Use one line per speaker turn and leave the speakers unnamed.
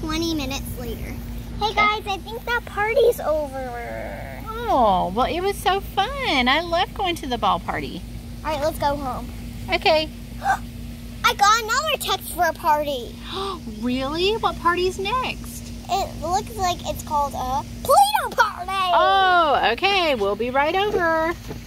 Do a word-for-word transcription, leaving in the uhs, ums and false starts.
twenty minutes later. Hey guys, I think that party's over.
Oh, well, it was so fun. I love going to the ball party.
All right, let's go home.
Okay.
I got another text for a party.
Really? What party's next?
It looks like it's called a Play-Doh party.
Oh, okay. We'll be right over.